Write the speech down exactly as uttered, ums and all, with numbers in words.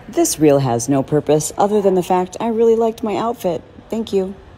This reel has no purpose other than the fact I really liked my outfit. Thank you.